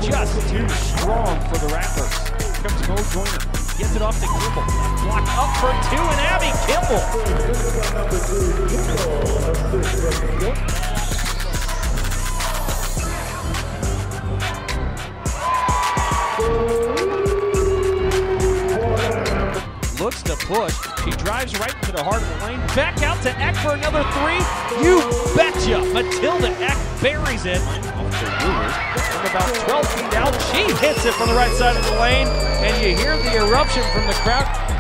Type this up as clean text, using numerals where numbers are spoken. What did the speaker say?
just too strong for the Rattlers. Here comes Mo Joyner. Gets it off to Kimball. Block up for two, and Abby Kimball. Looks to push. She drives right into the heart of the lane. Back out to Eck for another three. You betcha. Matilda Eck buries it. From about 12 feet out, she hits it from the right side of the lane, and you hear the eruption from the crowd.